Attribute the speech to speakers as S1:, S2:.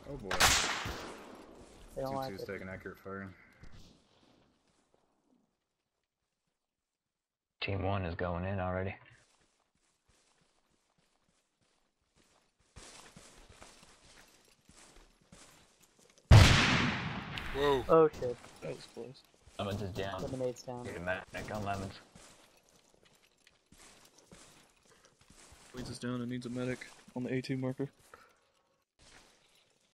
S1: Oh boy.
S2: They don't like
S1: 2-2's
S2: it.
S1: taking accurate fire.
S3: Team 1 is going in already.
S4: Whoa.
S2: Oh shit.
S5: That was close.
S3: Lemons is down.
S2: Lemonade's down.
S3: Get a medic on Lemons.
S5: Weeds is down and needs a medic on the A2 marker.